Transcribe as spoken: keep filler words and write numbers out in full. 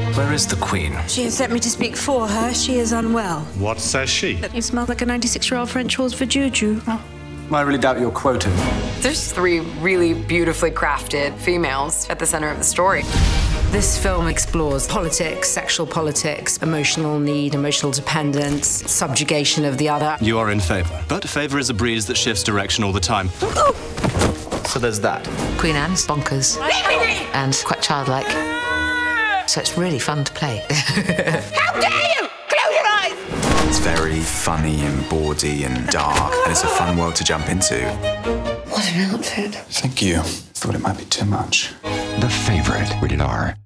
Where is the Queen? She has sent me to speak for her. She is unwell. What says she? That you smell like a ninety-six-year-old French horse for juju. Oh. I really doubt you're quoting. There's three really beautifully crafted females at the center of the story. This film explores politics, sexual politics, emotional need, emotional dependence, subjugation of the other. You are in favour, but favour is a breeze that shifts direction all the time. So there's that. Queen Anne's bonkers and quite childlike, so it's really fun to play. How dare you! Close your eyes! It's very funny and bawdy and dark, and it's a fun world to jump into. What an outfit. Thank you. Thought it might be too much. The Favourite, rated R.